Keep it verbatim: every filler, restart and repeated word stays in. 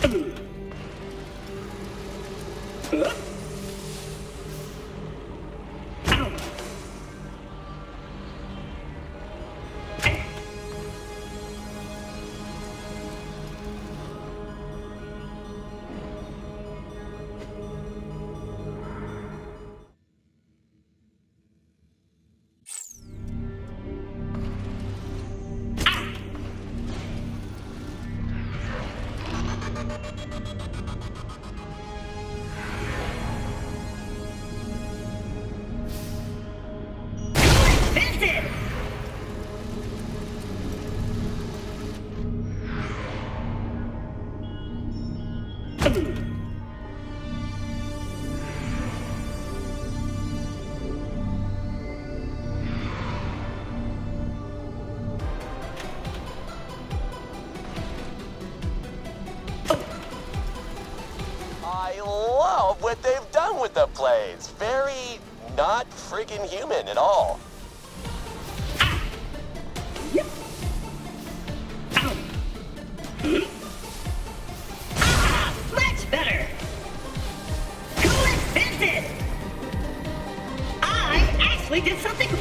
I love what they've done with the plays. Very not friggin' human at all. Ah, much better. Cool and Vincent. I actually did something